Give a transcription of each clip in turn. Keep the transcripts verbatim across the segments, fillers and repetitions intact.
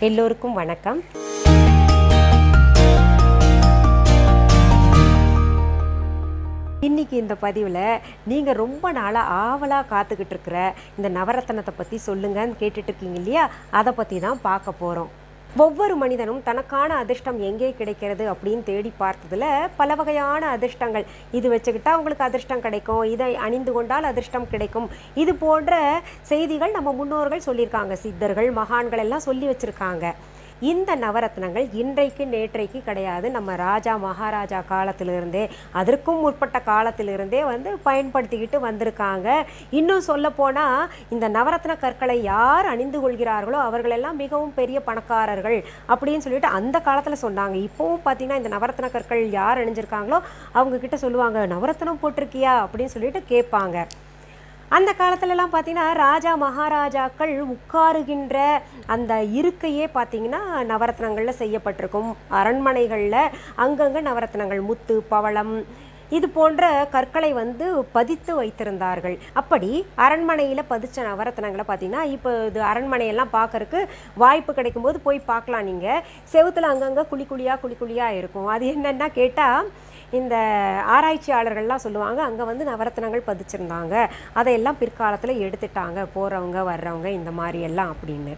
எல்லோருக்கும் வணக்கம். இன்னைக்கு இந்த பதிவில் நீங்கள் ரொம்ப நாளாக ஆவலாக காத்துக்கிட்டு இருக்கிற இந்த நவரத்னத்தை பற்றி சொல்லுங்கன்னு கேட்டுட்டு இருக்கீங்க இல்லையா? அதை பற்றி தான் பார்க்க போகிறோம். ஒவ்வொரு மனிதனும் தனக்கான அதிர்ஷ்டம் எங்கே கிடைக்கிறது அப்படின்னு தேடி பார்த்ததில் பல வகையான அதிர்ஷ்டங்கள், இது வச்சுக்கிட்டா உங்களுக்கு அதிர்ஷ்டம் கிடைக்கும், இதை அணிந்து கொண்டால் அதிர்ஷ்டம் கிடைக்கும், இது போன்ற செய்திகள் நம்ம முன்னோர்கள் சொல்லியிருக்காங்க. சித்தர்கள், மகான்கள் எல்லாம் சொல்லி வச்சுருக்காங்க. இந்த நவரத்னங்கள் இன்றைக்கு நேற்றைக்கு கிடையாது. நம்ம ராஜா மகாராஜா காலத்திலிருந்தே, அதற்கும் முற்பட்ட காலத்திலிருந்தே வந்து பயன்படுத்திக்கிட்டு வந்திருக்காங்க. இன்னும் சொல்ல போனால் இந்த நவரத்ன கற்களை யார் அணிந்து கொள்கிறார்களோ அவர்களெல்லாம் மிகவும் பெரிய பணக்காரர்கள் அப்படின்னு சொல்லிட்டு அந்த காலத்தில் சொன்னாங்க. இப்போவும் பார்த்தீங்கன்னா இந்த நவரத்ன கற்கள் யார் அணிஞ்சிருக்காங்களோ அவங்கக்கிட்ட சொல்லுவாங்க, நவரத்னம் போட்டிருக்கியா அப்படின்னு சொல்லிட்டு கேட்பாங்க. அந்த காலத்துலலாம் பார்த்திங்கன்னா ராஜா மகாராஜாக்கள் உட்காருகின்ற அந்த இருக்கையே பார்த்திங்கன்னா நவரத்னங்களில் செய்யப்பட்டிருக்கும். அரண்மனைகளில் அங்கங்கே நவரத்னங்கள், முத்து, பவளம், இது போன்ற கற்களை வந்து பதித்து வைத்திருந்தார்கள். அப்படி அரண்மனையில் பதிச்ச நவரத்னங்களை பார்த்திங்கன்னா இப்போ இது அரண்மனையெல்லாம் பார்க்கறக்கு வாய்ப்பு கிடைக்கும்போது போய் பார்க்கலாம். நீங்கள் செவுத்தில் அங்கங்கே குழி குழியாக குழி குழியாக இருக்கும். அது என்னென்னா கேட்டால் இந்த ஆராய்ச்சியாளர்கள்லாம் சொல்லுவாங்க, அங்கே வந்து நவரத்னங்கள் பதிச்சிருந்தாங்க, அதையெல்லாம் பிற்காலத்தில் எடுத்துட்டாங்க போகிறவங்க வர்றவங்க இந்த மாதிரி எல்லாம் அப்படின்னு.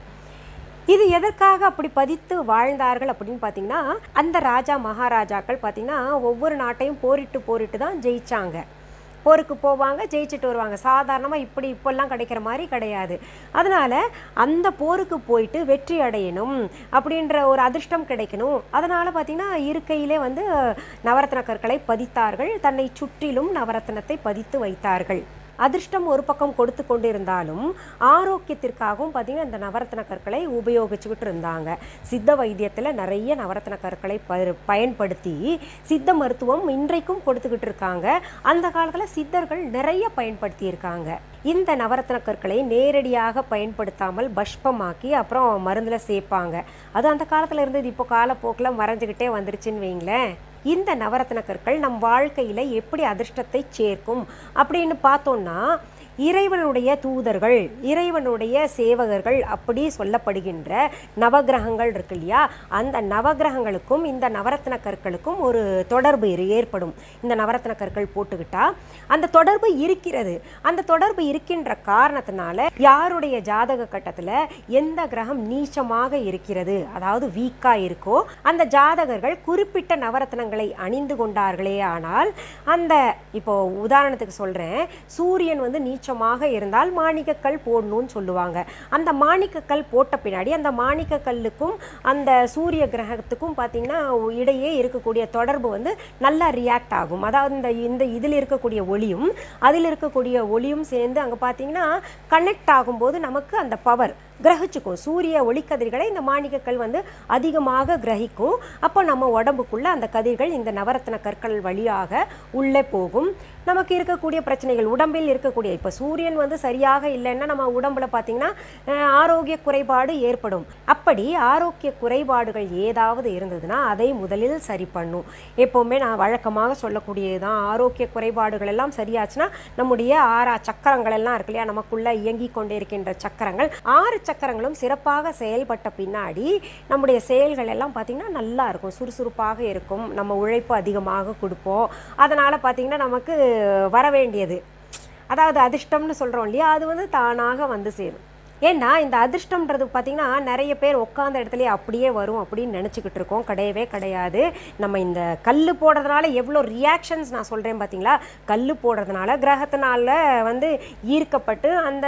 இது எதற்காக அப்படி பதித்து வாழ்ந்தார்கள் அப்படின்னு பார்த்தீங்கன்னா, அந்த ராஜா மகாராஜாக்கள் பார்த்திங்கன்னா ஒவ்வொரு நாட்டையும் போரிட்டு போரிட்டு தான் ஜெயித்தாங்க. போருக்கு போவாங்க, ஜெயிச்சுட்டு வருவாங்க. சாதாரணமாக இப்படி இப்போல்லாம் கிடைக்கிற மாதிரி கிடையாது. அதனால் அந்த போருக்கு போயிட்டு வெற்றி அடையணும் அப்படின்ற ஒரு அதிர்ஷ்டம் கிடைக்கணும். அதனால் பார்த்திங்கன்னா இருக்கையிலே வந்து நவரத்ன கற்களை பதித்தார்கள். தன்னை சுற்றிலும் நவரத்னத்தை பதித்து வைத்தார்கள். அதிர்ஷ்டம் ஒரு பக்கம் கொடுத்து கொண்டு இருந்தாலும் ஆரோக்கியத்திற்காகவும் பார்த்திங்கன்னா இந்த நவரத்ன கற்களை உபயோகிச்சுக்கிட்டு இருந்தாங்க. சித்த வைத்தியத்தில் நிறைய நவரத்ன கற்களை ப பயன்படுத்தி சித்த மருத்துவம் இன்றைக்கும் கொடுத்துக்கிட்டு இருக்காங்க. அந்த காலத்தில் சித்தர்கள் நிறைய பயன்படுத்தி இருக்காங்க. இந்த நவரத்ன கற்களை நேரடியாக பயன்படுத்தாமல் பஷ்பமாக்கி அப்புறம் மருந்தில் சேர்ப்பாங்க. அது அந்த காலத்தில் இருந்தது. இப்போ காலப்போக்கில் மறைஞ்சிக்கிட்டே வந்துருச்சுன்னு வைங்களேன். இந்த நவரத்ன கற்கள் நம் வாழ்க்கையில் எப்படி அதிர்ஷ்டத்தை சேர்க்கும் அப்படின்னு பார்த்தோன்னா, இறைவனுடைய தூதர்கள், இறைவனுடைய சேவகர்கள் அப்படி சொல்லப்படுகின்ற நவகிரகங்கள் இருக்கு இல்லையா, அந்த நவகிரகங்களுக்கும் இந்த நவரத்ன கற்களுக்கும் ஒரு தொடர்பு ஏற்படும். இந்த நவரத்ன கற்கள் போட்டுக்கிட்டா அந்த தொடர்பு இருக்கிறது. அந்த தொடர்பு இருக்கின்ற காரணத்தினால யாருடைய ஜாதக கட்டத்தில் எந்த கிரகம் நீச்சமாக இருக்கிறது, அதாவது வீக்காக இருக்கோ, அந்த ஜாதகர்கள் குறிப்பிட்ட நவரத்னங்களை அணிந்து கொண்டார்களே ஆனால், அந்த இப்போ உதாரணத்துக்கு சொல்கிறேன், சூரியன் வந்து நீச்சமாக இருந்தால் மாணிக்கக்கல் போடணும்னு சொல்லுவாங்க. அந்த மாணிக்கக்கல் போட்ட பின்னாடி அந்த மாணிக்கக்கல்லுக்கும் அந்த சூரிய கிரகத்துக்கும் பார்த்தீங்கன்னா இடையே இருக்கக்கூடிய தொடர்பு வந்து நல்லா ரியாக்ட் ஆகும். அதாவது இந்த இந்த இதில் இருக்கக்கூடிய ஒளியும் அதில் இருக்கக்கூடிய ஒளியும் சேர்ந்து அங்கே பார்த்தீங்கன்னா கனெக்ட் ஆகும்போது நமக்கு அந்த பவர் கிரகிச்சுக்கும். சூரிய ஒளிக்கதிர்களை இந்த மாணிக்கக்கல் வந்து அதிகமாக கிரகிக்கும். அப்போ நம்ம உடம்புக்குள்ளே அந்த கதிர்கள் இந்த நவரத்ன கற்கள் வழியாக உள்ளே போகும். நமக்கு இருக்கக்கூடிய பிரச்சனைகள், உடம்பில் இருக்கக்கூடிய, இப்போ சூரியன் வந்து சரியாக இல்லைன்னா நம்ம உடம்புல பார்த்திங்கன்னா ஆரோக்கிய குறைபாடு ஏற்படும். அப்படி ஆரோக்கிய குறைபாடுகள் ஏதாவது இருந்ததுன்னா அதை முதலில் சரி பண்ணும். எப்போவுமே நான் வழக்கமாக சொல்லக்கூடியது தான், ஆரோக்கிய குறைபாடுகள் எல்லாம் சரியாச்சுன்னா நம்முடைய ஆறா சக்கரங்கள் எல்லாம் இருக்கு இல்லையா, நமக்குள்ளே இயங்கி கொண்டே இருக்கின்ற சக்கரங்கள், ஆறு சக்கரங்களும் சிறப்பாக செயல்பட்ட பின்னாடி நம்முடைய செயல்கள் எல்லாம் பார்த்திங்கன்னா நல்லா இருக்கும், சுறுசுறுப்பாக இருக்கும், நம்ம உழைப்பு அதிகமாக கொடுப்போம். அதனால் பார்த்திங்கன்னா நமக்கு வர வேண்டியது, அதாவது அதிர்ஷ்டம்னு சொல்கிறோம் இல்லையா, அது வந்து தானாக வந்து சேரும். ஏன்னா இந்த அதிர்ஷ்டம்ன்றது பார்த்திங்கன்னா நிறைய பேர் உட்காந்த இடத்துல அப்படியே வரும் அப்படின்னு நினச்சிக்கிட்டு இருக்கோம். கிடையவே கிடையாது. நம்ம இந்த கல் போடுறதுனால எவ்வளோ ரியாக்ஷன்ஸ் நான் சொல்கிறேன் பார்த்தீங்களா, கல் போடுறதுனால கிரகத்தினால வந்து ஈர்க்கப்பட்டு அந்த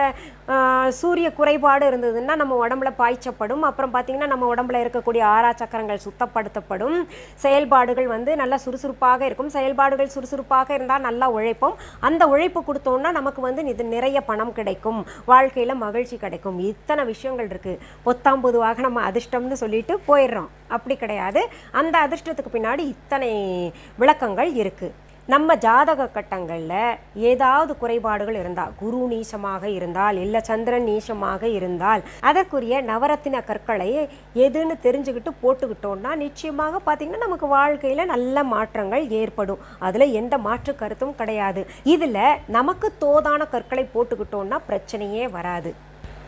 சூரிய குறைபாடு இருந்ததுன்னா நம்ம உடம்புல பாய்ச்சப்படும். அப்புறம் பார்த்திங்கன்னா நம்ம உடம்புல இருக்கக்கூடிய ஆறா சக்கரங்கள் சுத்தப்படுத்தப்படும். செயல்பாடுகள் வந்து நல்லா சுறுசுறுப்பாக இருக்கும். செயல்பாடுகள் சுறுசுறுப்பாக இருந்தால் நல்லா உழைப்போம். அந்த உழைப்பு கொடுத்தோம்னா நமக்கு வந்து இது நிறைய பணம் கிடைக்கும், வாழ்க்கையில் மகிழ்ச்சி கிடைக்கும். இத்தனை விஷயங்கள் இருக்குது. பொத்தாம் பொதுவாக நம்ம அதிர்ஷ்டம்னு சொல்லிட்டு போயிடுறோம். அப்படி கிடையாது. அந்த அதிர்ஷ்டத்துக்கு பின்னாடி இத்தனை விளக்கங்கள் இருக்குது. நம்ம ஜாதக கட்டங்களில் ஏதாவது குறைபாடுகள் இருந்தால், குரு நீசமாக இருந்தால், இல்லை சந்திரன் நீசமாக இருந்தால், அதற்குரிய நவரத்தின கற்களை எதுன்னு தெரிஞ்சுக்கிட்டு போட்டுக்கிட்டோம்னா நிச்சயமாக பார்த்திங்கன்னா நமக்கு வாழ்க்கையில் நல்ல மாற்றங்கள் ஏற்படும். அதில் எந்த மாற்று கருத்தும் கிடையாது. இதில் நமக்கு தோதான கற்களை போட்டுக்கிட்டோம்னா பிரச்சனையே வராது.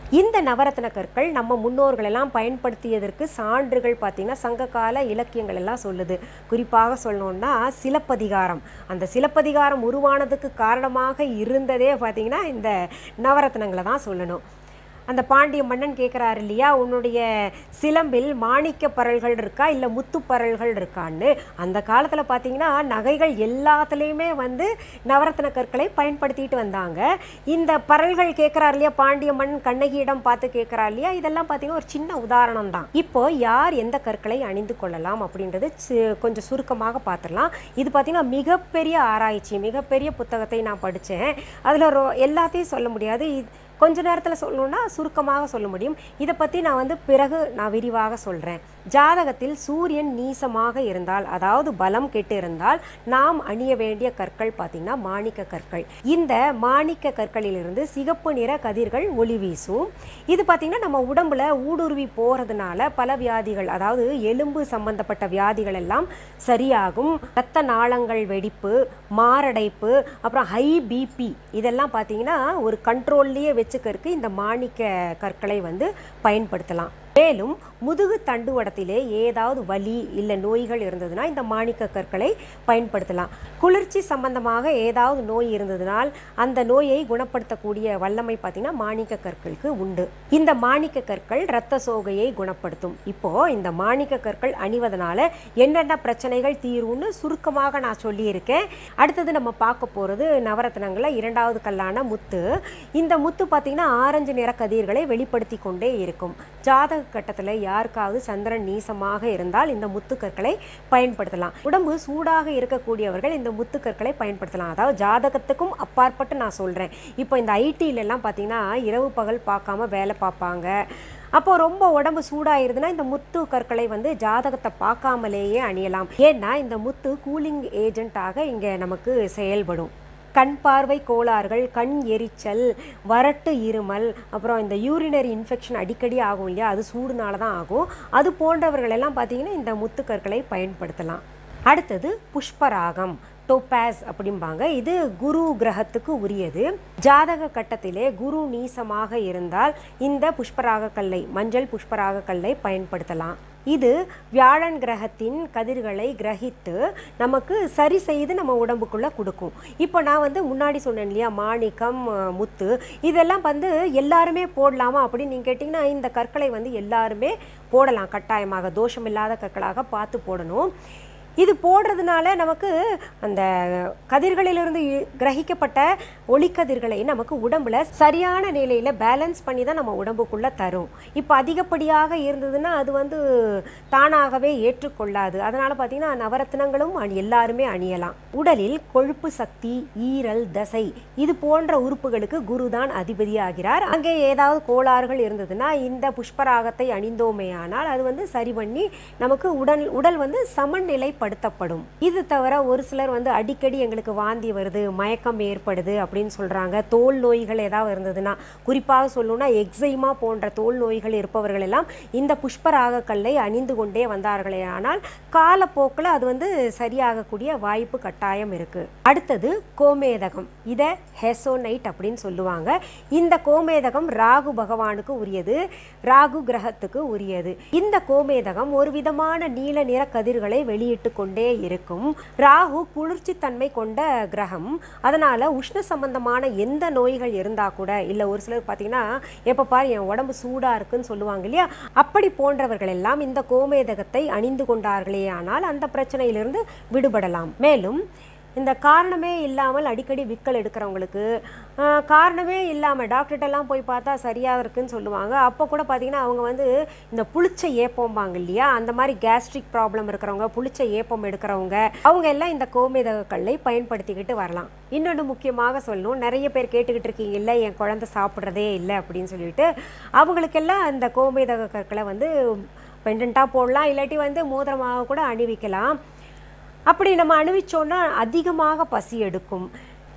இந்த நவரத்ன கற்கள் நம்ம முன்னோர்கள் எல்லாம் பயன்படுத்தியதற்கு சான்றுகள் பார்த்தீங்கன்னா சங்ககால இலக்கியங்கள் எல்லாம் சொல்லுது. குறிப்பாக சொல்லணும்னா சிலப்பதிகாரம். அந்த சிலப்பதிகாரம் உருவானதுக்கு காரணமாக இருந்ததே பார்த்தீங்கன்னா இந்த நவரத்னங்களை தான் சொல்லணும். அந்த பாண்டிய மன்னன் கேட்குறாரு இல்லையா, உன்னுடைய சிலம்பில் மாணிக்க பரல்கள் இருக்கா இல்லை முத்து பரல்கள் இருக்கான்னு. அந்த காலத்தில் பார்த்தீங்கன்னா நகைகள் எல்லாத்துலேயுமே வந்து நவரத்ன கற்களை பயன்படுத்திட்டு வந்தாங்க. இந்த பரல்கள் கேட்குறாரு இல்லையா, பாண்டிய மன்னன் கண்ணகியிடம் பார்த்து கேட்குறா இல்லையா, இதெல்லாம் பார்த்தீங்கன்னா ஒரு சின்ன உதாரணம் தான். இப்போ யார் எந்த கற்களை அணிந்து கொள்ளலாம் அப்படின்றது கொஞ்சம் சுருக்கமாக பார்த்துடலாம். இது பார்த்தீங்கன்னா மிகப்பெரிய ஆராய்ச்சி, மிகப்பெரிய புத்தகத்தை நான் படித்தேன். அதில் ரொ எல்லாத்தையும் சொல்ல முடியாது, கொஞ்ச நேரத்தில் சொல்லணும்னா சுருக்கமாக சொல்ல முடியும். இதை பற்றி நான் வந்து பிறகு நான் விரிவாக சொல்கிறேன். ஜாதகத்தில் சூரியன் நீசமாக இருந்தால், அதாவது பலம் கெட்டு இருந்தால் நாம் அணிய வேண்டிய கற்கள் பார்த்திங்கன்னா மாணிக்க கற்கள். இந்த மாணிக்க கற்களிலிருந்து சிகப்பு நிற கதிர்கள் ஒளி வீசும். இது பார்த்திங்கன்னா நம்ம உடம்புல ஊடுருவி போகிறதுனால பல வியாதிகள், அதாவது எலும்பு சம்பந்தப்பட்ட வியாதிகள் எல்லாம் சரியாகும். இரத்த நாளங்கள் வெடிப்பு, மாரடைப்பு, அப்புறம் ஹை பிபி இதெல்லாம் பார்த்திங்கன்னா ஒரு கண்ட்ரோல்லையே வச்சுக்கிறதுக்கு இந்த மாணிக்க கற்களை வந்து பயன்படுத்தலாம். மேலும் முதுகு தண்டுவடத்திலே ஏதாவது வலி இல்லை நோய்கள் இருந்ததுன்னா இந்த மாணிக்க கற்களை பயன்படுத்தலாம். குளிர்ச்சி சம்பந்தமாக ஏதாவது நோய் இருந்ததுனால் அந்த நோயை குணப்படுத்தக்கூடிய வல்லமை பார்த்திங்கன்னா மாணிக்க கற்களுக்கு உண்டு. இந்த மாணிக்க கற்கள் இரத்த சோகையை குணப்படுத்தும். இப்போது இந்த மாணிக்க கற்கள் அணிவதனால என்னென்ன பிரச்சனைகள் தீரும்னு சுருக்கமாக நான் சொல்லியிருக்கேன். அடுத்தது நம்ம பார்க்க போகிறது நவரத்னங்களில் இரண்டாவது கல்லான முத்து. இந்த முத்து பார்த்திங்கன்னா ஆரஞ்சு நிற கதிர்களை வெளிப்படுத்தி கொண்டே இருக்கும். ஜாதக கட்டத்தில் யாருக்காவது சந்திரன் நீசமாக இருந்தால் இந்த முத்துக்கற்களை பயன்படுத்தலாம். உடம்பு சூடாக இருக்கக்கூடியவர்கள் இந்த முத்துக்கற்களை பயன்படுத்தலாம். அதாவது ஜாதகத்துக்கும் அப்பாற்பட்டு நான் சொல்கிறேன். இப்போ இந்த ஐடியிலெல்லாம் பார்த்தீங்கன்னா இரவு பகல் பார்க்காம வேலை பார்ப்பாங்க. அப்போது ரொம்ப உடம்பு சூடாயிருதுன்னா இந்த முத்து கற்களை வந்து ஜாதகத்தை பார்க்காமலேயே அணியலாம். ஏன்னா இந்த முத்து கூலிங் ஏஜென்ட்டாக இங்கே நமக்கு செயல்படும். கண் பார்வை கோளாறுகள், கண் எரிச்சல், வறட்டு இருமல், அப்புறம் இந்த யூரினரி இன்ஃபெக்ஷன் அடிக்கடி ஆகும் இல்லையா, அது சூடுனால தான் ஆகும். அது போன்றவர்கள் எல்லாம் பார்த்தீங்கன்னா இந்த முத்துக்கற்களை பயன்படுத்தலாம். அடுத்தது புஷ்பராகம், டோபாஸ் அப்படிம்பாங்க. இது குரு கிரகத்துக்கு உரியது. ஜாதக கட்டத்திலே குரு நீசமாக இருந்தால் இந்த புஷ்பராக கல்லை, மஞ்சள் புஷ்பராக கல்லை பயன்படுத்தலாம். இது வியாழன் கிரகத்தின் கதிர்களை கிரகித்து நமக்கு சரி செய்து நம்ம உடம்புக்குள்ளே கொடுக்கும். இப்போ நான் வந்து முன்னாடி சொன்னேன் இல்லையா, மாணிக்கம், முத்து, இதெல்லாம் வந்து எல்லாருமே போடலாமா அப்படின்னு நீங்கள் கேட்டிங்கன்னா இந்த கற்களை வந்து எல்லாருமே போடலாம். கட்டாயமாக தோஷம் இல்லாத கற்களாக பார்த்து போடணும். இது போடுறதுனால நமக்கு அந்த கதிர்களிலிருந்து கிரகிக்கப்பட்ட ஒளிக்கதிர்களை நமக்கு உடம்புல சரியான நிலையில் பேலன்ஸ் பண்ணி தான் நம்ம உடம்புக்குள்ளே தரும். இப்போ அதிகப்படியாக இருந்ததுன்னா அது வந்து தானாகவே ஏற்றுக்கொள்ளாது. அதனால் பார்த்திங்கன்னா நவரத்னங்களும் எல்லாருமே அணியலாம். உடலில் கொழுப்பு சக்தி, ஈரல், தசை இது போன்ற உறுப்புகளுக்கு குரு தான் அதிபதியாகிறார். அங்கே ஏதாவது கோளாறுகள் இருந்ததுன்னா இந்த புஷ்பராகத்தை அணிந்தோமே ஆனால் அது வந்து சரி பண்ணி நமக்கு உடல் உடல் வந்து சமநிலை படுத்தப்படும். இது தவிர ஒரு சிலர் வந்து அடிக்கடி எங்களுக்கு வாந்தி வருது, மயக்கம் ஏற்படுது அப்படின்னு சொல்றாங்க. தோல் நோய்கள் ஏதாவது இருந்ததுன்னா, குறிப்பாக சொல்லணும்னா எக்ஸைமா போன்ற தோல் நோய்கள் இருப்பவர்கள் எல்லாம் இந்த புஷ்பராக கல்லை அணிந்து கொண்டே வந்தார்களே ஆனால் காலப்போக்கில் அது வந்து சரியாகக்கூடிய வாய்ப்பு கட்டாயம் இருக்கு. அடுத்தது கோமேதகம். இதை ஹெசோனைட் அப்படின்னு சொல்லுவாங்க. இந்த கோமேதகம் ராகு பகவானுக்கு உரியது, ராகு கிரகத்துக்கு உரியது. இந்த கோமேதகம் ஒரு விதமான நீல நிற கதிர்களை வெளியிட்டு கொண்டே இருக்கும். ராகு குளிர்ச்சி தன்மை கொண்ட கிரகம். அதனால உஷ்ண சம்பந்தமான எந்த நோய்கள் இருந்தா கூட, இல்லை ஒரு சிலர் பார்த்தீங்கன்னா எப்போ பாரு என் உடம்பு சூடா இருக்குன்னு சொல்லுவாங்க இல்லையா, அப்படி போன்றவர்கள் எல்லாம் இந்த கோமேதகத்தை அணிந்து கொண்டார்களே ஆனால் அந்த பிரச்சனையிலிருந்து விடுபடலாம். மேலும் இந்த காரணமே இல்லாமல் அடிக்கடி விக்கல் எடுக்கிறவங்களுக்கு, காரணமே இல்லாமல் டாக்டர்கிட்டலாம் போய் பார்த்தா சரியாக இருக்குன்னு சொல்லுவாங்க. அப்போ கூட பார்த்தீங்கன்னா அவங்க வந்து இந்த புளிச்ச ஏப்பம்பாங்க இல்லையா, அந்த மாதிரி கேஸ்ட்ரிக் ப்ராப்ளம் இருக்கிறவங்க, புளிச்ச ஏப்பம் எடுக்கிறவங்க, அவங்க எல்லாம் இந்த கோமேதக கல்லை பயன்படுத்திக்கிட்டு வரலாம். இன்னொன்று முக்கியமாக சொல்லணும், நிறைய பேர் கேட்டுக்கிட்டு இருக்கீங்க இல்லை என் குழந்தை சாப்பிட்றதே இல்லை அப்படின்னு சொல்லிட்டு, அவங்களுக்கெல்லாம் இந்த கோமேதக கற்களை வந்து பெண்டண்ட்டாக போடலாம், இல்லாட்டி வந்து மோதிரமாக கூட அணிவிக்கலாம். அப்படி நம்ம அணிவிச்சோன்னா அதிகமாக பசி எடுக்கும்.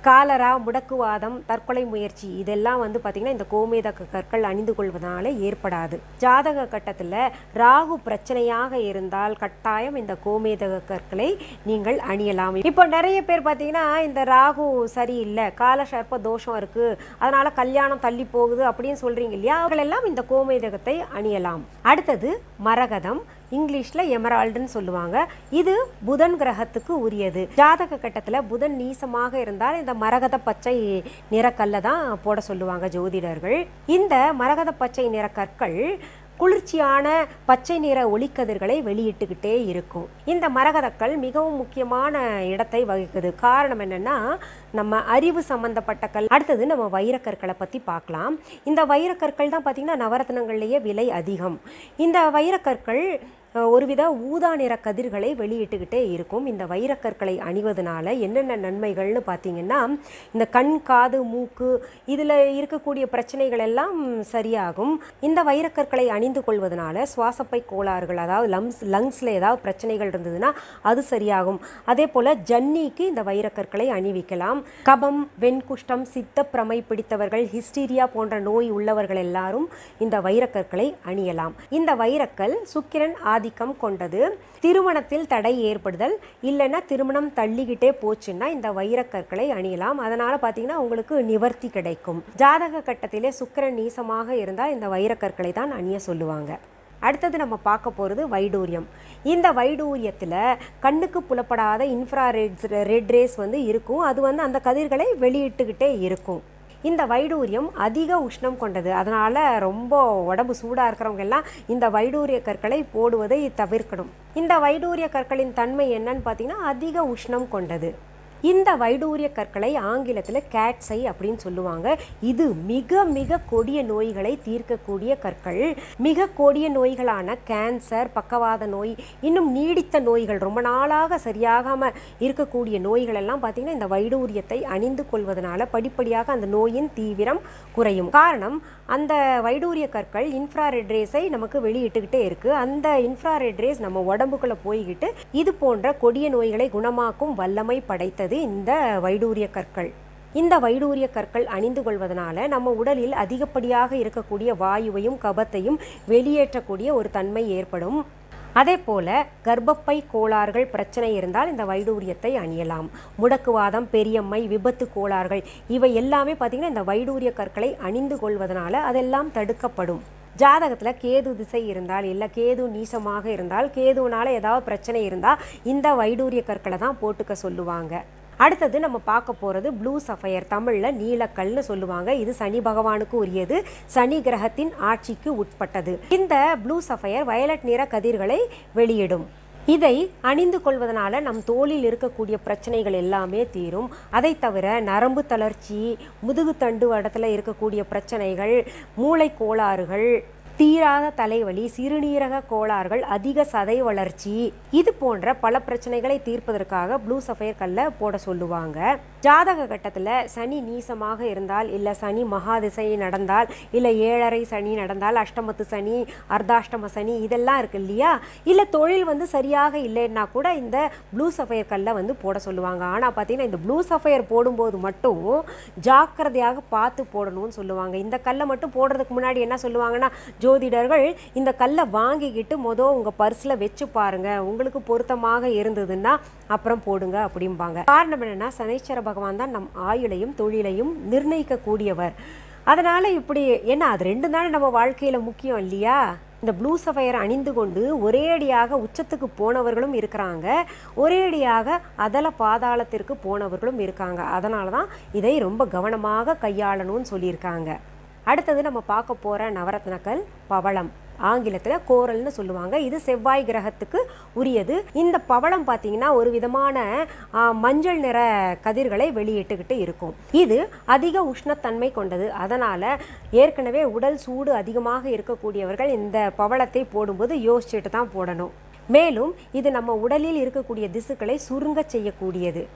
காலரா, முடக்குவாதம், தற்கொலை முயற்சி இதெல்லாம் வந்து பார்த்திங்கன்னா இந்த கோமேதக கற்கள் அணிந்து கொள்வதனால ஏற்படாது. ஜாதக கட்டத்தில் ராகு பிரச்சனையாக இருந்தால் கட்டாயம் இந்த கோமேதக கற்களை நீங்கள் அணியலாம். இப்போ நிறைய பேர் பார்த்தீங்கன்னா இந்த ராகு சரியில்லை, கால சர்ப்ப தோஷம் இருக்குது, அதனால் கல்யாணம் தள்ளி போகுது அப்படின்னு சொல்கிறீங்க இல்லையா, அவர்களெல்லாம் இந்த கோமேதகத்தை அணியலாம். அடுத்தது மரகதம், இங்கிலீஷில் எமரால்டுன்னு சொல்லுவாங்க. இது புதன் கிரகத்துக்கு உரியது. ஜாதக கட்டத்தில் புதன் நீசமாக இருந்தால் இந்த மரகத பச்சை நிறக்கல்லை தான் போட சொல்லுவாங்க ஜோதிடர்கள். இந்த மரகத பச்சை நிற கற்கள் குளிர்ச்சியான பச்சை நிற ஒளிக்கதிர்களை வெளியிட்டுக்கிட்டே இருக்கும். இந்த மரகதக்கல் மிகவும் முக்கியமான இடத்தை வகிக்குது. காரணம் என்னன்னா நம்ம அறிவு சம்பந்தப்பட்ட கல். அடுத்தது நம்ம வைரக்கற்களை பற்றி பார்க்கலாம். இந்த வைரக்கற்கள் தான் பார்த்திங்கன்னா நவரத்னங்கள்லேயே விலை அதிகம். இந்த வைரக்கற்கள் ஒருவித ஊதா நிற கதிர்களை வெளியிட்டுக்கிட்டே இருக்கும். இந்த வைரக்கற்களை அணிவதனால என்னென்ன நன்மைகள்னு பார்த்தீங்கன்னா இந்த கண், காது, மூக்கு இதில் இருக்கக்கூடிய பிரச்சனைகள் எல்லாம் சரியாகும். இந்த வைரக்கற்களை அணிந்து கொள்வதனால சுவாசப்பை கோளாறுகள், அதாவது லங்ஸ் லங்ஸில் ஏதாவது பிரச்சனைகள் இருந்ததுன்னா அது சரியாகும். அதே போல் ஜன்னிக்கு இந்த வைரக்கற்களை அணிவிக்கலாம். கபம், வெண்குஷ்டம், சித்தப்பிரமை பிடித்தவர்கள், ஹிஸ்டீரியா போன்ற நோய் உள்ளவர்கள் எல்லாரும் இந்த வைரக்கற்களை அணியலாம். இந்த வைரக்கல் சுக்கிரன் ஆதிக்கம் கொண்டது. திருமணத்தில் தடை ஏற்படுதல் இல்லைன்னா திருமணம் தள்ளிக்கிட்டே போச்சுன்னா இந்த வைரக்கற்களை அணியலாம். அதனால பார்த்தீங்கன்னா உங்களுக்கு நிவர்த்தி கிடைக்கும். ஜாதக கட்டத்திலே சுக்கிரன் நீசமாக இருந்தால் இந்த வைரக்கற்களை தான் அணிய சொல்லுவாங்க. அடுத்தது நம்ம பார்க்க போகிறது வைடூரியம். இந்த வைடூரியத்தில் கண்ணுக்கு புலப்படாத இன்ஃப்ரா ரெட்ஸ் ரெட் ரேஸ் வந்து இருக்கும். அது வந்து அந்த கதிர்களை வெளியிட்டுக்கிட்டே இருக்கும். இந்த வைடூரியம் அதிக உஷ்ணம் கொண்டது. அதனால் ரொம்ப உடம்பு சூடாக இருக்கிறவங்க எல்லாம் இந்த வைடூரிய கற்களை போடுவதை தவிர்க்கணும். இந்த வைடூரிய கற்களின் தன்மை என்னன்னு பார்த்தீங்கன்னா அதிக உஷ்ணம் கொண்டது. இந்த வைடூரிய கற்களை ஆங்கிலத்தில் கேட்ஸை அப்படின்னு சொல்லுவாங்க. இது மிக மிக கொடிய நோய்களை தீர்க்கக்கூடிய கற்கள். மிக கொடிய நோய்களான கேன்சர், பக்கவாத நோய், இன்னும் நீடித்த நோய்கள், ரொம்ப நாளாக சரியாகாமல் இருக்கக்கூடிய நோய்கள் எல்லாம் பார்த்திங்கன்னா இந்த வைடூரியத்தை அணிந்து கொள்வதனால படிப்படியாக அந்த நோயின் தீவிரம் குறையும். காரணம் அந்த வைடூரிய கற்கள் இன்ஃப்ராரெட் ரேஸை நமக்கு வெளியிட்டுக்கிட்டே இருக்குது. அந்த இன்ஃப்ராரெட் ரேஸ் நம்ம உடம்புக்குள்ளே போய்கிட்டு இது போன்ற கொடிய நோய்களை குணமாக்கும் வல்லமை படைத்தது இந்த வைடூரிய கற்கள். இந்த வைடூரிய கற்கள் அணிந்து கொள்வதனால நம்ம உடலில் அதிகப்படியாக இருக்கக்கூடிய வாயுவையும் கபத்தையும் வெளியேற்றக்கூடிய ஒரு தன்மை ஏற்படும். அதே போல கர்ப்பப்பை கோளாறுகள் பிரச்சனை இருந்தால் இந்த வைடூரியத்தை அணியலாம். முடக்குவாதம், பெரியம்மை, விபத்து கோளாறுகள் இவை எல்லாமே பார்த்திங்கன்னா இந்த வைடூரிய கற்களை அணிந்து கொள்வதனால அதெல்லாம் தடுக்கப்படும். ஜாதகத்தில் கேது திசை இருந்தால் இல்லை கேது நீசமாக இருந்தால், கேதுனால ஏதாவது பிரச்சனை இருந்தால் இந்த வைடூரிய கற்களை தான் போட்டுக்க சொல்லுவாங்க. அடுத்தது நம்ம பார்க்க போகிறது ப்ளூ சஃபயர், தமிழில் நீலக்கல்னு சொல்லுவாங்க. இது சனி பகவானுக்கு உரியது, சனி கிரகத்தின் ஆட்சிக்கு உட்பட்டது. இந்த ப்ளூ சஃபயர் வயலட் நிற கதிர்களை வெளியிடும். இதை அணிந்து கொள்வதனால நம் தோளில் இருக்கக்கூடிய பிரச்சனைகள் எல்லாமே தீரும். அதை தவிர நரம்பு தளர்ச்சி, முதுகு தண்டு இடத்துல இருக்கக்கூடிய பிரச்சனைகள், மூளை கோளாறுகள், தீராத தலைவலி, சிறுநீரக கோளாறுகள், அதிக சதை வளர்ச்சி இது போன்ற பல பிரச்சனைகளை தீர்ப்பதற்காக ப்ளூ சஃபயர் கல்லை போட சொல்லுவாங்க. ஜாதக கட்டத்தில் சனி நீசமாக இருந்தால், இல்லை சனி மகாதிசை நடந்தால், இல்லை ஏழரை சனி நடந்தால், அஷ்டமத்து சனி, அர்த்தாஷ்டம சனி இதெல்லாம் இருக்கு இல்லையா, இல்லை தொழில் வந்து சரியாக இல்லைன்னா கூட இந்த ப்ளூ சஃபயர் கல்லை வந்து போட சொல்லுவாங்க. ஆனால் பார்த்தீங்கன்னா இந்த ப்ளூ சஃபயர் போடும்போது மட்டும் ஜாக்கிரதையாக பார்த்து போடணும்னு சொல்லுவாங்க. இந்த கல்லை மட்டும் போடுறதுக்கு முன்னாடி என்ன சொல்லுவாங்கன்னா, ஜோதிடர்கள் இந்த கல்லை வாங்கிக்கிட்டு மொதல் உங்கள் பர்ஸில் வச்சு பாருங்கள், உங்களுக்கு பொருத்தமாக இருந்ததுன்னா அப்புறம் போடுங்க அப்படிம்பாங்க. காரணம் என்னென்னா சனீஸ்வர பகவான் தான் நம் ஆயுளையும் தொழிலையும் நிர்ணயிக்கக்கூடியவர். அதனால் இப்படி என்ன அது ரெண்டு தானே நம்ம வாழ்க்கையில் முக்கியம் இல்லையா. இந்த ப்ளூ சஃபயர் அணிந்து கொண்டு ஒரேடியாக உச்சத்துக்கு போனவர்களும் இருக்கிறாங்க, ஒரேடியாக அதல பாதாளத்திற்கு போனவர்களும் இருக்காங்க. அதனால தான் இதை ரொம்ப கவனமாக கையாளணும்னு சொல்லியிருக்காங்க. அடுத்தது நம்ம பார்க்க போகிற நவரத்னக்கல் பவளம், ஆங்கிலத்தில் கோரல்னு சொல்லுவாங்க. இது செவ்வாய் கிரகத்துக்கு உரியது. இந்த பவளம் பார்த்தீங்கன்னா ஒரு விதமான மஞ்சள் நிற கதிர்களை வெளியிட்டுக்கிட்டு இருக்கும். இது அதிக உஷ்ணத்தன்மை கொண்டது. அதனால் ஏற்கனவே உடல் சூடு அதிகமாக இருக்கக்கூடியவர்கள் இந்த பவளத்தை போடும்போது யோசிச்சுட்டு தான் போடணும். மேலும் இது நம்ம உடலில் இருக்கக்கூடிய திசுக்களை சுருங்க செய்யக்கூடியது.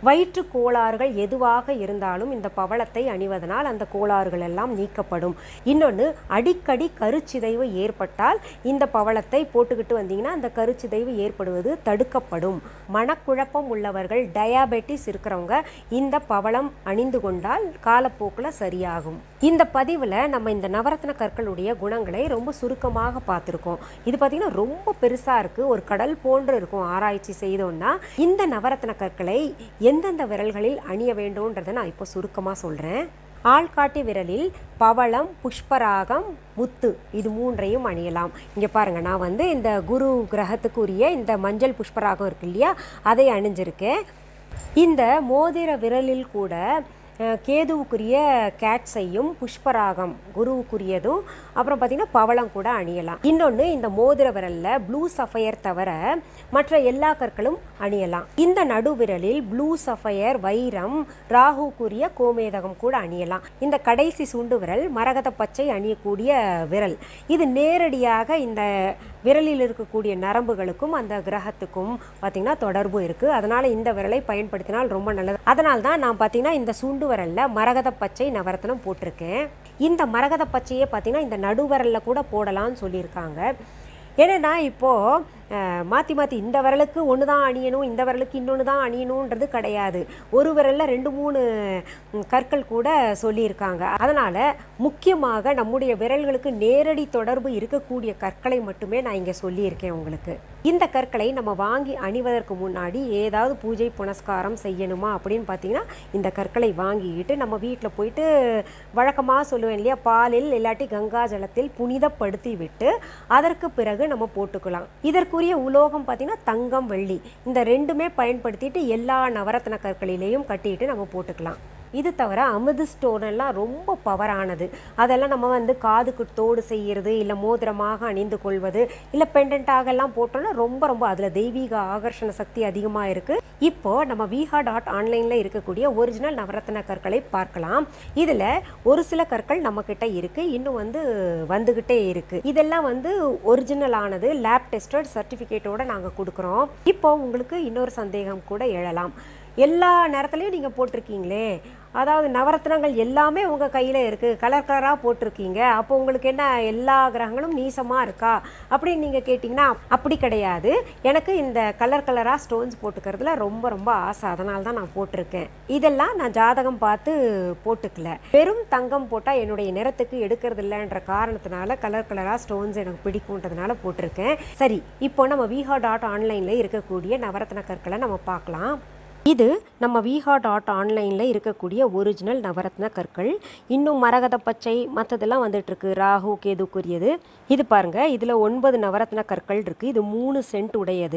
வயிற்று கோளாறுகள் எதுவாக இருந்தாலும் இந்த பவளத்தை அணிவதனால் அந்த கோளாறுகள் எல்லாம் நீக்கப்படும். இன்னொன்று, அடிக்கடி கருச்சிதைவு ஏற்பட்டால் இந்த பவளத்தை போட்டுக்கிட்டு வந்தீங்கன்னா அந்த கருச்சிதைவு ஏற்படுவது தடுக்கப்படும். மனக்குழப்பம் உள்ளவர்கள், டயாபெட்டிஸ் இருக்கிறவங்க இந்த பவளம் அணிந்து கொண்டால் காலப்போக்கில் சரியாகும். இந்த பதிவில் நம்ம இந்த நவரத்ன கற்களுடைய குணங்களை ரொம்ப சுருக்கமாக பார்த்துருக்கோம். இது பார்த்திங்கன்னா ரொம்ப பெருசாக இருக்குது, ஒரு கடல் போன்று இருக்கும். ஆராய்ச்சி செய்தோன்னா இந்த நவரத்ன கற்களை எந்தெந்த விரல்களில் அணிய வேண்டும்ன்றதை நான் இப்போ சுருக்கமாக சொல்கிறேன். ஆள்காட்டி விரலில் பவளம், புஷ்பராகம், முத்து இது மூன்றையும் அணியலாம். இங்கே பாருங்கள், நான் வந்து இந்த குரு கிரகத்துக்குரிய இந்த மஞ்சள் புஷ்பராகம் இருக்கு இல்லையா, அதை அணிஞ்சிருக்கேன். இந்த மோதிர விரலில் கூட கேதுவுக்குரிய கேட்ஸையும் புஷ்பராகம் குருவுக்குரியதும் அப்புறம் பார்த்திங்கன்னா பவளம் கூட அணியலாம். இன்னொன்று, இந்த மோதிர விரலில் ப்ளூ சஃபயர் தவிர மற்ற எல்லா கற்களும் அணியலாம். இந்த நடுவிரலில் ப்ளூ சஃபயர், வைரம், ராகுக்குரிய கோமேதகம் கூட அணியலாம். இந்த கடைசி சுண்டு விரல் மரகத பச்சை அணியக்கூடிய விரல். இது நேரடியாக இந்த விரலில் இருக்கக்கூடிய நரம்புகளுக்கும் அந்த கிரகத்துக்கும் பார்த்திங்கன்னா தொடர்பு இருக்குது. அதனால் இந்த விரலை பயன்படுத்தினால் ரொம்ப நல்லது. அதனால தான் நான் பார்த்திங்கன்னா இந்த சுண்டு வரலில் மரகத பச்சை நவரத்னம் போட்டிருக்கேன். இந்த மரகத பச்சையே பார்த்திங்கன்னா இந்த நடுவரலில் கூட போடலான்னு சொல்லியிருக்காங்க. ஏன்னா இப்போது மாற்றி மாற்றி இந்த விரலுக்கு ஒன்று தான் அணியணும், இந்த விரலுக்கு இன்னொன்று தான் அணியணுன்றது கிடையாது. ஒரு விரலில் ரெண்டு மூணு கற்கள் கூட சொல்லியிருக்காங்க. அதனால் முக்கியமாக நம்முடைய விரல்களுக்கு நேரடி தொடர்பு இருக்கக்கூடிய கற்களை மட்டுமே நான் இங்கே சொல்லியிருக்கேன் உங்களுக்கு. இந்த கற்களை நம்ம வாங்கி அணிவதற்கு முன்னாடி ஏதாவது பூஜை புனஸ்காரம் செய்யணுமா அப்படின்னு பார்த்தீங்கன்னா இந்த கற்களை வாங்கிக்கிட்டு நம்ம வீட்டில் போயிட்டு வழக்கமாக சொல்லுவேன் இல்லையா, பாலில் இல்லாட்டி கங்கா ஜலத்தில் புனிதப்படுத்தி விட்டு அதற்கு பிறகு நம்ம போட்டுக்கலாம். இதற்குரிய உலோகம் பார்த்தீங்கன்னா தங்கம், வெள்ளி இந்த ரெண்டுமே பயன்படுத்திட்டு எல்லா நவரத்ன கற்களிலேயும் கட்டிட்டு நம்ம போட்டுக்கலாம். இது தவிர அமிர்த ஸ்டோன் எல்லாம் ரொம்ப பவரானது. அதெல்லாம் நம்ம வந்து காதுக்கு தோடு செய்கிறது, இல்லை மோதிரமாக அணிந்து கொள்வது, இல்லை பெண்டன்ட்டாக எல்லாம் போட்டோம்னா ரொம்ப ரொம்ப அதில் தெய்வீக ஆகர்ஷண சக்தி அதிகமாக இருக்குது. இப்போது நம்ம விஹா டாட் ஆன்லைனில் இருக்கக்கூடிய ஒரிஜினல் நவரத்ன கற்களை பார்க்கலாம். இதில் ஒரு சில கற்கள் நம்மக்கிட்ட இருக்குது, இன்னும் வந்து வந்துக்கிட்டே இருக்குது. இதெல்லாம் வந்து ஒரிஜினல் ஆனது, லேப் டெஸ்டட் சர்டிஃபிகேட்டோடு நாங்கள் கொடுக்குறோம். இப்போ உங்களுக்கு இன்னொரு சந்தேகம் கூட எழலாம், எல்லா நேரத்துலையும் நீங்கள் போட்டிருக்கீங்களே, அதாவது நவரத்னங்கள் எல்லாமே உங்கள் கையில் இருக்குது, கலர் கலராக போட்டிருக்கீங்க, அப்போ உங்களுக்கு என்ன எல்லா கிரகங்களும் நீசமாக இருக்கா அப்படின்னு நீங்கள் கேட்டிங்கன்னா அப்படி கிடையாது. எனக்கு இந்த கலர் கலராக ஸ்டோன்ஸ் போட்டுக்கிறதுல ரொம்ப ரொம்ப ஆசை, அதனால தான் நான் போட்டிருக்கேன். இதெல்லாம் நான் ஜாதகம் பார்த்து போட்டுக்கல, வெறும் தங்கம் போட்டால் என்னுடைய நிறத்துக்கு எடுக்கிறது இல்லைன்ற காரணத்தினால கலர் கலராக ஸ்டோன்ஸ் எனக்கு பிடிக்கும்ன்றதுனால போட்டிருக்கேன். சரி, இப்போ நம்ம விஹா டாட் ஆன்லைனில் இருக்கக்கூடிய நவரத்ன கற்களை நம்ம பார்க்கலாம். இது நம்ம விஹா டாட் ஆன்லைனில் இருக்கக்கூடிய ஒரிஜினல் நவரத்ன கற்கள். இன்னும் மரகத பச்சை மற்றதெல்லாம் வந்துட்டுருக்கு, ராகு கேதுக்குரியது. இது பாருங்கள், இதில் ஒன்பது நவரத்ன கற்கள் இருக்குது. இது மூணு சென்ட் உடையது.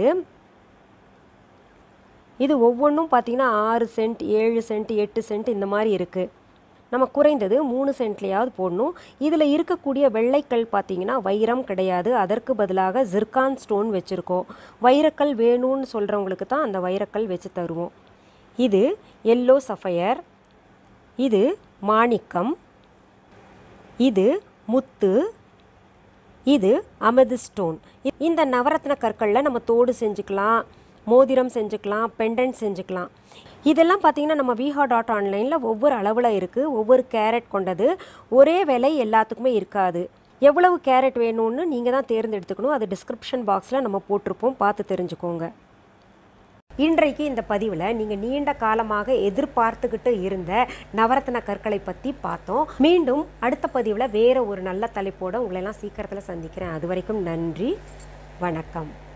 இது ஒவ்வொன்றும் பார்த்திங்கன்னா ஆறு சென்ட், ஏழு சென்ட், எட்டு சென்ட் இந்த மாதிரி இருக்குது. நம்ம குறைந்தது மூணு சென்ட்லையாவது போடணும். இதில் இருக்கக்கூடிய வெள்ளைக்கல் பார்த்திங்கன்னா வைரம் கிடையாது, அதற்கு பதிலாக ஜிர்கான் ஸ்டோன் வச்சுருக்கோம். வைரக்கல் வேணும்னு சொல்கிறவங்களுக்கு தான் அந்த வைரக்கல் வச்சு தருவோம். இது எல்லோ சஃபயர், இது மாணிக்கம், இது முத்து, இது அமிர்த ஸ்டோன். இந்த நவரத்ன கற்களில் நம்ம தோடு செஞ்சுக்கலாம், மோதிரம் செஞ்சுக்கலாம், பெண்டன்ட் செஞ்சுக்கலாம். இதெல்லாம் பார்த்திங்கன்னா நம்ம விஹா டாட் ஆன்லைனில் ஒவ்வொரு அளவில் இருக்குது, ஒவ்வொரு கேரட் கொண்டது. ஒரே விலை எல்லாத்துக்குமே இருக்காது. எவ்வளவு கேரட் வேணும்னு நீங்கள் தான் தேர்ந்தெடுத்துக்கணும். அது டிஸ்கிரிப்ஷன் பாக்ஸில் நம்ம போட்டிருப்போம், பார்த்து தெரிஞ்சுக்கோங்க. இன்றைக்கு இந்த பதிவில் நீங்கள் நீண்ட காலமாக எதிர்பார்த்துக்கிட்டு இருந்த நவரத்ன கற்களை பற்றி பார்த்தோம். மீண்டும் அடுத்த பதிவில் வேறு ஒரு நல்ல தலைப்போடு உங்களெல்லாம் சீக்கிரத்தில் சந்திக்கிறேன். அது வரைக்கும் நன்றி, வணக்கம்.